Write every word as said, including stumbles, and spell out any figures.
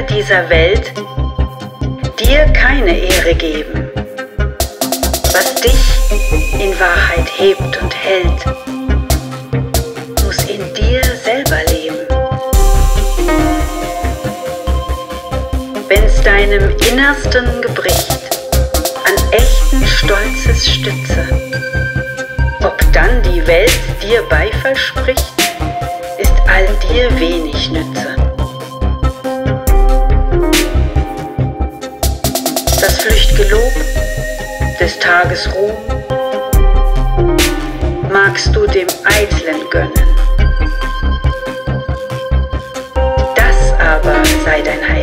Dinge dieser Welt dir keine Ehre geben. Was dich in Wahrheit hebt und hält, muss in dir selber leben. Wenn's deinem Innersten gebricht, an echten Stolzes Stütze, ob dann die Welt dir Beifall spricht, ist all dir wenig Nütze. Das flücht'ge Lob des Tages Ruhm magst du dem Eitlen gönnen. Das aber sei dein Heil.